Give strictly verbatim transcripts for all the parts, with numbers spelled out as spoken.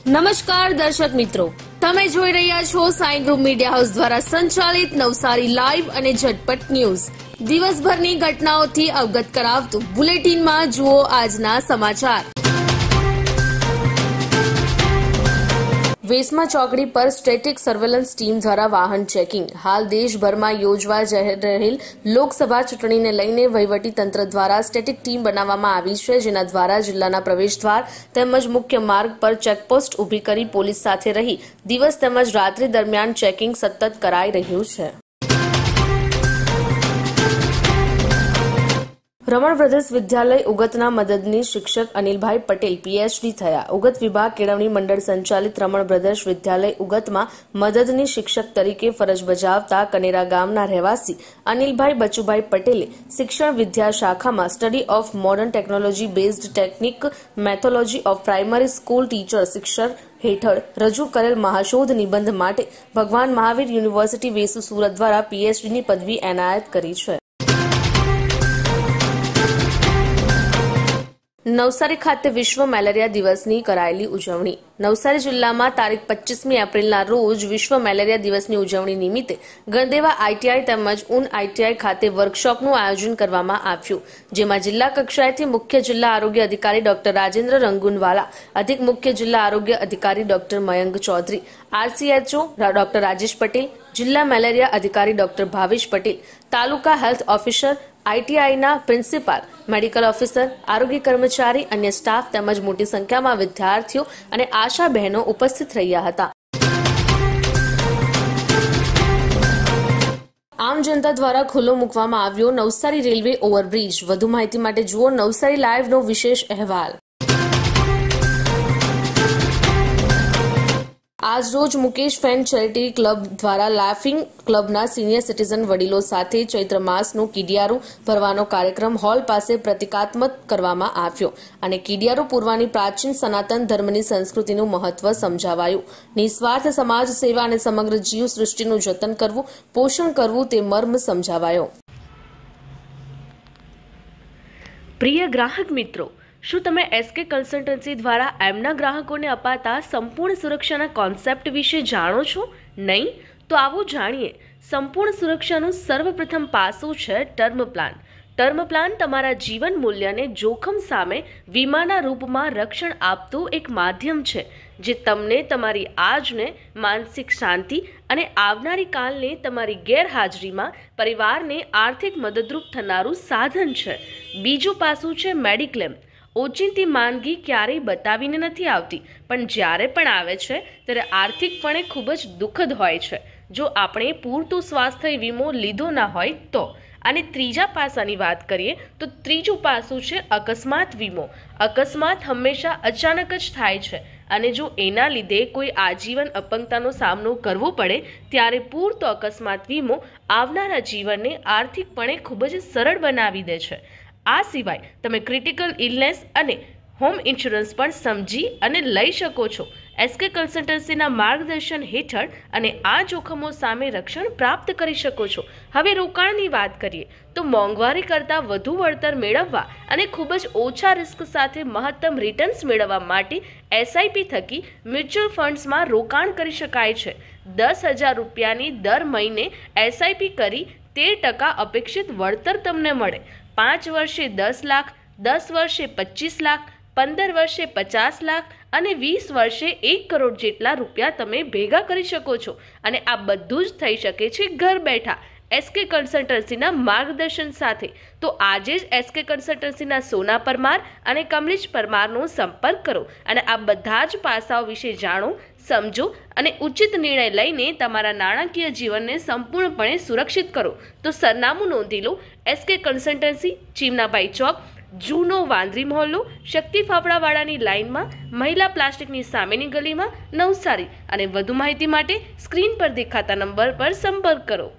નમસ્કાર દર્શક મિત્રો, તમે જોઈ રહ્યા છો સાઈ ગ્રુપ મીડિયા હાઉસ દ્વારા સંચાલિત નવસારી લાઈવ અને ઝટપટ ન્યૂઝ। દિવસભરની ઘટનાઓથી અવગત કરાવતું બુલેટિનમાં જુઓ આજના સમાચાર। વેસમા ચોકડી પર સ્ટેટિક સર્વેલન્સ ટીમ દ્વારા વાહન ચેકિંગ। હાલ દેશભરમાં યોજવા જઈ રહેલ લોકસભા ચૂંટણીને લઈને વહીવટી તંત્ર દ્વારા સ્ટેટિક ટીમ બનાવવામાં આવી છે, જેના દ્વારા જિલ્લાના પ્રવેશદ્વાર તેમજ મુખ્ય માર્ગ પર ચેકપોસ્ટ ઊભી કરી પોલીસ સાથે રહી દિવસ તેમજ રાત્રિ દરમિયાન ચેકિંગ સતત કરાઈ રહ્યું છે। રમણ બ્રધર્સ વિદ્યાલય ઉગતના મદદનીશ શિક્ષક અનિલભાઈ પટેલ પીએચડી થયા। ઉગત વિભાગ કેળવણી મંડળ સંચાલિત રમણ બ્રધર્સ વિદ્યાલય ઉગતમાં મદદનીશ શિક્ષક તરીકે ફરજ બજાવતા કનેરા ગામના રહેવાસી અનિલભાઈ બચુભાઈ પટેલે શિક્ષણ વિદ્યા શાખામાં study of modern technology based technique methodology of primary school teacher શિક્ષણ હેઠળ રજૂ કરેલ મહાશોધ નિબંધ માટે ભગવાન મહાવીર યુનિવર્સિટી વેસુ સુરત દ્વારા પીએચડીની પદવી એનાયત કરી છે। નવસારી ખાતે વિશ્વ મેલેરિયા દિવસની કરાયેલી ઉજવણી। નવસારી જિલ્લામાં તારીખ પચીસમી એપ્રિલના રોજ વિશ્વ મેલેરિયા દિવસની ઉજવણી નિમિત્તે ગણદેવા આઈટીઆઈ તેમજ ઉન આઈટીઆઈ ખાતે વર્કશોપનું આયોજન કરવામાં આવ્યું, જેમાં જિલ્લા કક્ષાએથી મુખ્ય જિલ્લા આરોગ્ય અધિકારી ડોક્ટર રાજેન્દ્ર રંગુનવાલા, અધિક મુખ્ય જિલ્લા આરોગ્ય અધિકારી doctor Mayank Chaudhary, RCHO doctor Rajesh Patel, જિલ્લા મેલેરિયા અધિકારી doctor Bhavesh Patel, taluka health officer, આઈટીઆઈના પ્રિન્સિપાલ, મેડિકલ ઓફિસર, આરોગ્ય કર્મચારી, અન્ય સ્ટાફ તેમજ મોટી સંખ્યામાં વિદ્યાર્થીઓ અને આશા બહેનો ઉપસ્થિત રહ્યા હતા। આમ જનતા દ્વારા ખુલ્લો મૂકવામાં આવ્યો નવસારી રેલવે ઓવરબ્રિજ। વધુ માહિતી માટે જુઓ નવસારી લાઈવનો વિશેષ અહેવાલ। આજ રોજ મુકેશ ફેન ચેરિટી ક્લબ દ્વારા લાફિંગ ક્લબના સિનિયર સિટીઝન વડીલો સાથે ચૈત્ર માસનું કીડિયારું ભરવાનો કાર્યક્રમ હોલ પાસે પ્રતિકાત્મક કરવામાં આવ્યો અને કીડિયારું પૂરવાની પ્રાચીન સનાતન ધર્મની સંસ્કૃતિનું મહત્વ સમજાવાયું। નિસ્વાર્થ સમાજ સેવા અને સમગ્ર જીવ સૃષ્ટિનું જતન કરવું, પોષણ કરવું તે મર્મ સમજાવાયો। પ્રિય ગ્રાહક મિત્રો, શું તમે એસકે કન્સલ્ટન્સી દ્વારા એમના ગ્રાહકોને અપાતા સંપૂર્ણ સુરક્ષાના કોન્સેપ્ટ વિશે જાણો છો? નહીં? તો આવો જાણીએ। સંપૂર્ણ સુરક્ષાનું સર્વપ્રથમ પાસું છે ટર્મ પ્લાન। ટર્મ પ્લાન તમારા જીવન મૂલ્યને જોખમ સામે વીમાના રૂપમાં રક્ષણ આપતું એક માધ્યમ છે, જે તમને તમારી આજને માનસિક શાંતિ અને આવનારી કાલને તમારી ગેરહાજરીમાં પરિવારને આર્થિક મદદરૂપ થનારું સાધન છે। બીજું પાસું છે મેડિક્લેમ। ઓચિંતી માંદગી ક્યારેય બતાવીને નથી આવતી, પણ જ્યારે પણ આવે છે ત્યારે આર્થિકપણે ખૂબ જ દુઃખદ હોય છે જો આપણે પૂરતું સ્વાસ્થ્ય વીમો લીધો ના હોય તો। અને ત્રીજા પાસાની વાત કરીએ તો ત્રીજું પાસું છે અકસ્માત વીમો। અકસ્માત હંમેશા અચાનક જ થાય છે અને જો એના લીધે કોઈ આજીવન અપંગતાનો સામનો કરવો પડે ત્યારે પૂરતો અકસ્માત વીમો આવનારા જીવનને આર્થિકપણે ખૂબ જ સરળ બનાવી દે છે। આ સિવાય તમે ક્રિટિકલ ઇલનેસ અને હોમ ઇન્સ્યોરન્સ પણ સમજી અને લઈ શકો છો એસકે કન્સલ્ટન્સીના માર્ગદર્શન હેઠળ અને આ જોખમો સામે રક્ષણ પ્રાપ્ત કરી શકો છો। હવે રોકાણની વાત કરીએ તો મોંઘવારી કરતાં વધુ વળતર મેળવવા અને ખૂબ જ ઓછા રિસ્ક સાથે મહત્તમ રિટર્ન્સ મેળવવા માટે એસઆઈપી થકી મ્યુચ્યુઅલ ફંડ્સમાં રોકાણ કરી શકાય છે। દસ હજાર રૂપિયાની દર મહિને એસઆઈપી કરી તેર ટકા અપેક્ષિત વળતર તમને મળે। પાંચ વર્ષે દસ લાખ, દસ વર્ષે પચીસ લાખ, પંદર વર્ષે પચાસ લાખ અને વીસ વર્ષે એક કરોડ જેટલા રૂપિયા તમે ભેગા કરી શકો છો અને આ બધું જ થઈ શકે છે ઘર બેઠા એસકે કન્સલ્ટન્સીના માર્ગદર્શન સાથે। તો આજે જ એસકે કન્સલ્ટન્સીના સોના પરમાર અને કમલેશ પરમારનો સંપર્ક કરો અને આ બધા જ પાસાઓ વિશે જાણો, સમજો અને ઉચિત નિર્ણય લઈને તમારા નાણાકીય જીવનને સંપૂર્ણપણે સુરક્ષિત કરો। તો સરનામું નોંધી લો, એસકે કન્સલ્ટન્સી, ચીમનાભાઈ ચોક, જૂનો વાંદરી મહોલ્લો, શક્તિ ફાફડાવાળાની લાઇનમાં, મહિલા પ્લાસ્ટિકની સામેની ગલીમાં, નવસારી। અને વધુ માહિતી માટે સ્ક્રીન પર દેખાતા નંબર પર સંપર્ક કરો।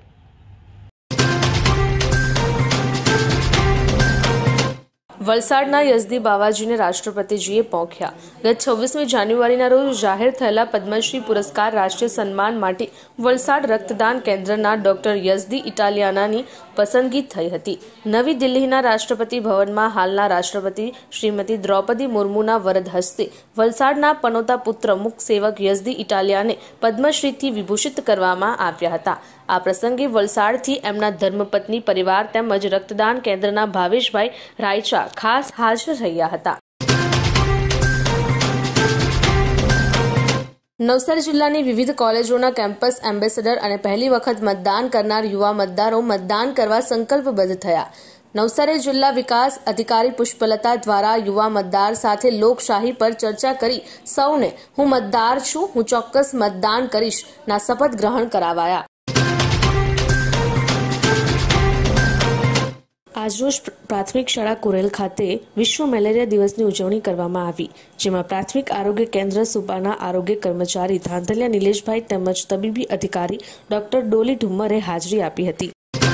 વલસાડના યઝદી બાવાજીને રાષ્ટ્રપતિજીએ પોંખ્યા. ગત છવ્વીસમી જાન્યુઆરીના રોજ જાહેર થયેલા પદ્મશ્રી પુરસ્કાર રાષ્ટ્રીય સન્માન માટે વલસાડ રક્તદાન કેન્દ્રના ડોક્ટર યઝદી ઇટાલિયાનાની પસંદગી થઈ હતી. નવી દિલ્હીના રાષ્ટ્રપતિ ભવનમાં હાલના રાષ્ટ્રપતિ શ્રીમતી દ્રૌપદી મુર્મુના વરદ હસ્તે વલસાડના પનોતા પુત્ર મુખ સેવક યઝદી ઇટાલિયાને પદ્મશ્રીથી વિભૂષિત કરવામાં આવ્યા હતા. આ પ્રસંગે વલસાડથી એમના ધર્મપત્ની પરિવાર તેમજ રક્તદાન કેન્દ્રના ભાવેશભાઈ રાયચા ખાસ હાજર રહ્યા હતા. નવસારી જિલ્લાની વિવિધ કોલેજોના કેમ્પસ એમ્બેસેડર અને પહેલી વખત મતદાન કરનાર યુવા મતદારો મતદાન કરવા સંકલ્પબદ્ધ થયા. નવસારી જિલ્લા વિકાસ અધિકારી પુષ્પલતા દ્વારા યુવા મતદાર સાથે લોકશાહી પર ચર્ચા કરી સૌને હું મતદાર છું, હું ચોક્કસ મતદાન કરીશ ના શપથ ગ્રહણ કરાવાયા. આજરોજ પ્રાથમિક શાળા કુરેલ ખાતે વિશ્વ મેલેરિયા દિવસની ઉજવણી કરવામાં આવી, જેમાં પ્રાથમિક આરોગ્ય કેન્દ્ર સુપાના આરોગ્ય કર્મચારી ધાંધલિયા નિલેશભાઈ તેમજ તબીબી અધિકારી ડોક્ટર ડોલી ઢુમ્મરે હાજરી આપી હતી.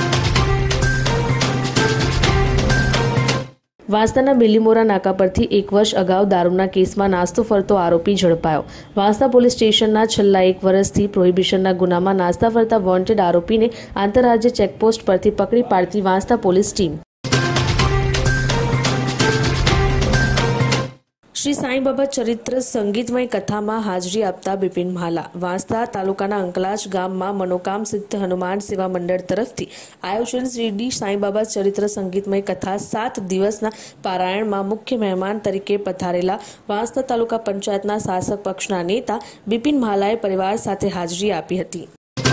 વાંસદાના બિલીમોરા નાકા પરથી એક વર્ષ અગાઉ દારૂના કેસમાં નાસ્તો ફરતો આરોપી ઝડપાયો. વાંસદા પોલીસ સ્ટેશનના છેલ્લા એક વર્ષથી પ્રોહિબિશનના ગુનામાં નાસ્તા ફરતા વોન્ટેડ આરોપીને આંતરરાજ્ય ચેકપોસ્ટ પરથી પકડી પાડતી વાંસદા પોલીસ ટીમ. શ્રી સાંઈબાબા ચરિત્ર સંગીતમય કથામાં હાજરી આપતા બિપિન ભાલા. વાંસદા તાલુકાના અંકલાજ ગામમાં મનોકામ સિદ્ધ હનુમાન સેવા મંડળ તરફથી આયોજન શિરડી સાંઈબાબા ચરિત્ર સંગીતમય કથા સાત દિવસના પારાયણમાં મુખ્ય મહેમાન તરીકે પધારેલા વાંસદા તાલુકા પંચાયતના શાસક પક્ષના નેતા બિપિન ભાલાએ પરિવાર સાથે હાજરી આપી હતી.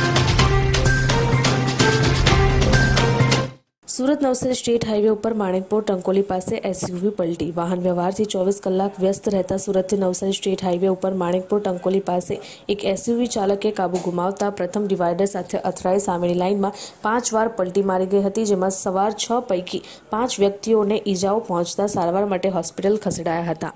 સુરત નવસારી સ્ટેટ હાઈવે ઉપર માણેકપોર ટંકોલી પાસે એસયુવી પલટી. વાહન વ્યવહારથી ચોવીસ કલાક વ્યસ્ત રહેતા સુરતથી નવસારી સ્ટેટ હાઈવે ઉપર માણેકપોર ટંકોલી પાસે એક એસયુવી ચાલકે કાબુ ગુમાવતા પ્રથમ ડિવાઈડર સાથે અથડાઈ સામેની લાઇનમાં પાંચ વાર પલટી મારી ગઈ હતી, જેમાં સવાર છ પૈકી પાંચ વ્યક્તિઓને ઈજાઓ પહોંચતા સારવાર માટે હોસ્પિટલ ખસેડાયા હતા.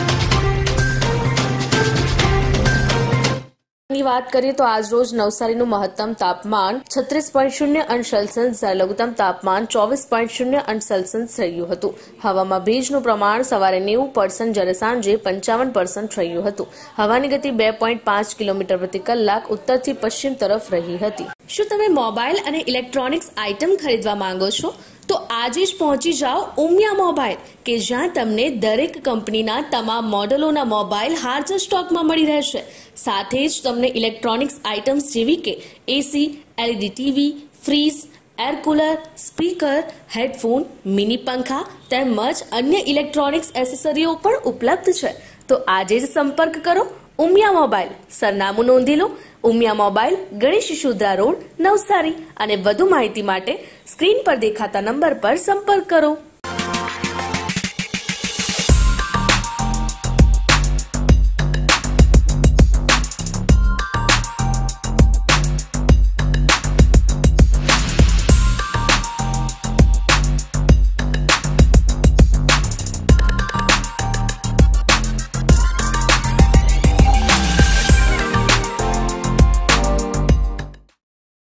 ની વાત કરીએ તો આજ રોજ નવસારીનું મહત્તમ તાપમાન છત્રીસ પોઈન્ટ શૂન્ય અંશ સેલ્સિયસ જ્યારે લઘુત્તમ તાપમાન ચોવીસ પોઈન્ટ શૂન્ય અંશ સેલ્સિયસ રહ્યું હતું. હવામાં ભેજનું પ્રમાણ સવારે નેવું પર્સન્ટ જ્યારે સાંજે પંચાવન પર્સન્ટ રહ્યું હતું. હવાની ગતિ બે પોઈન્ટ પાંચ કિલોમીટર પ્રતિ કલાક ઉત્તરથી પશ્ચિમ તરફ રહી હતી. શું તમે મોબાઈલ અને ઇલેક્ટ્રોનિક્સ આઇટમ ખરીદવા માંગો છો? તો આજે જ પહોંચી જાઓ ઉમિયા મોબાઈલ, કે જ્યાં તમને દરેક કંપનીના તમામ મોડેલોના મોબાઈલ હાજર સ્ટોકમાં મળી રહેશે. સાથે જ તમને ઇલેક્ટ્રોનિક્સ આઇટમ્સ જેવી કે AC, LED TV, fridge, air cooler, speaker, headphone, mini પંખા તેમજ અન્ય ઇલેક્ટ્રોનિક્સ એસેસરીઓ પણ ઉપલબ્ધ છે. તો આજે જ સંપર્ક કરો ઉમિયા મોબાઈલ. સરનામું નોંધી લો, ઉમિયા મોબાઈલ, ગણેશ શિશુદ્રા રોડ, નવસારી. અને વધુ માહિતી માટે સ્ક્રીન પર દેખાતા નંબર પર સંપર્ક કરો.